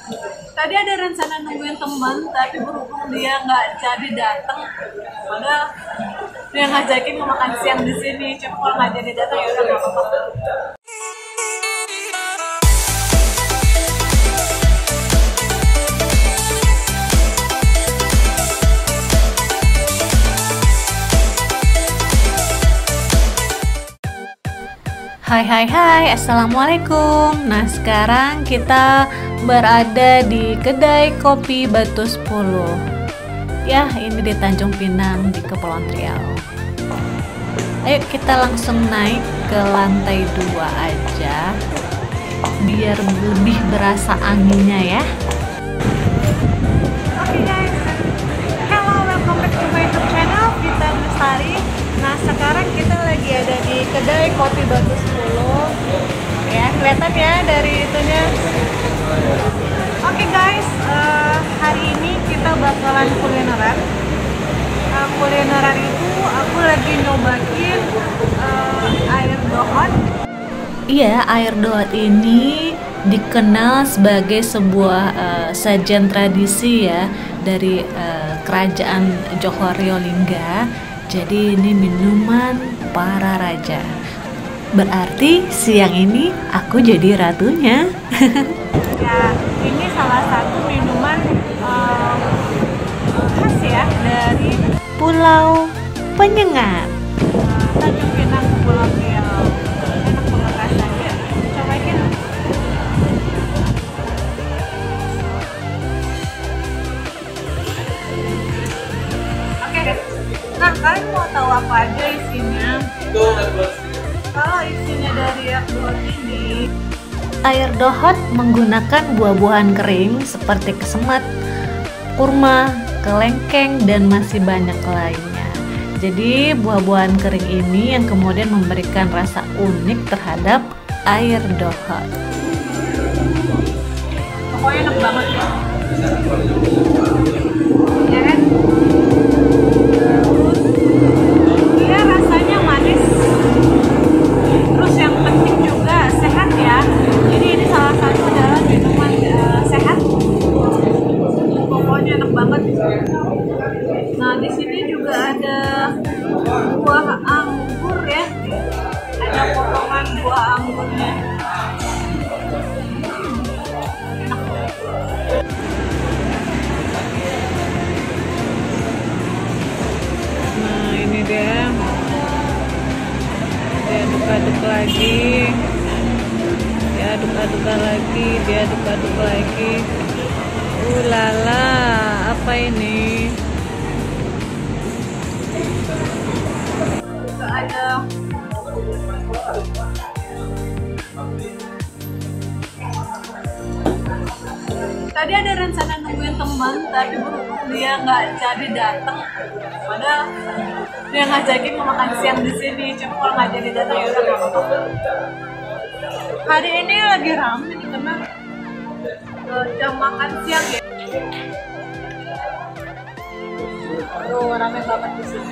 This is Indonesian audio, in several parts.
Tadi ada rencana nungguin teman, tapi berhubung dia nggak jadi datang, padahal dia ngajakin mau makan siang di sini. Cuma kalau nggak jadi datang ya udah nggak apa-apa. Hai, assalamualaikum. Nah, sekarang kita berada di kedai kopi Batu 10. Ya, ini di Tanjung Pinang di Kepulauan Riau. Ayo kita langsung naik ke lantai 2 aja, biar lebih berasa anginnya ya. Oke guys, hello, welcome back to my YouTube channel, Vita Lestari. Nah, sekarang kita lagi ada di kedai kopi Batu 10. Ya, kelihatan ya dari itunya. Oke guys, hari ini kita bakalan kulineran. Kulineran itu aku lagi nyobain air dohot. Iya, air dohot ini dikenal sebagai sebuah sajian tradisi ya dari kerajaan Johoryo Lingga. Jadi ini minuman para raja. Berarti siang ini aku jadi ratunya. Ya, ini salah satu minuman khas ya dari Pulau Penyengat, Tanjung Pinang, Kepulauan Riau. Enak banget rasanya. Cobain. Oke. Nah, kalian mau tahu apa aja isinya? Kalau isinya dari air dohot ini, air dohot menggunakan buah-buahan kering seperti kesemat, kurma, kelengkeng, dan masih banyak lainnya. Jadi buah-buahan kering ini yang kemudian memberikan rasa unik terhadap air dohot. Pokoknya enak banget ya. Ya kan? Dia rasanya manis, terus yang penting juga sehat ya. Jadi ini salah satu adalah minuman sehat. Pokoknya enak banget. Nah, di sini juga ada buah anggur ya. Ada potongan buah anggurnya. Nah, ini dia aduk-aduk lagi, dia aduk-aduk lagi, dia aduk-aduk lagi. Lala, apa ini? Juga ada tadi ada rencana nungguin teman, tapi berhubung dia nggak jadi datang, padahal dia ngajakin mau makan siang di sini. Cuma kalau nggak jadi datang ya udah nggak apa-apa. Hari ini lagi ramai nih karena jam makan siang ya. Aduh, ramai banget di sini.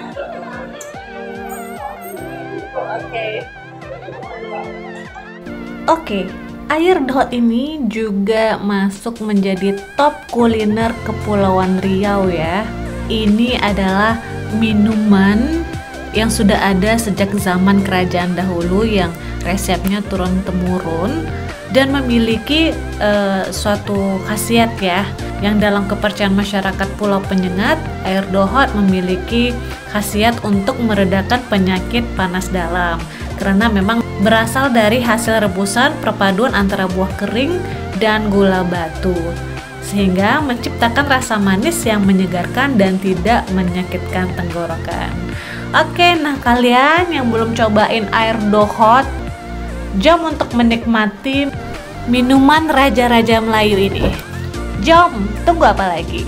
Oke. Air dohot ini juga masuk menjadi top kuliner Kepulauan Riau ya. Ini adalah minuman yang sudah ada sejak zaman kerajaan dahulu yang resepnya turun-temurun dan memiliki suatu khasiat ya, yang dalam kepercayaan masyarakat Pulau Penyengat, air dohot memiliki khasiat untuk meredakan penyakit panas dalam karena memang berasal dari hasil rebusan perpaduan antara buah kering dan gula batu, sehingga menciptakan rasa manis yang menyegarkan dan tidak menyakitkan tenggorokan. Oke, nah kalian yang belum cobain air dohot, jom untuk menikmati minuman raja-raja Melayu ini. Jom, tunggu apa lagi?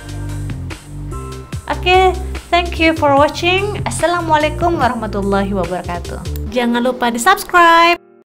Oke, thank you for watching. Assalamualaikum warahmatullahi wabarakatuh. Jangan lupa di subscribe.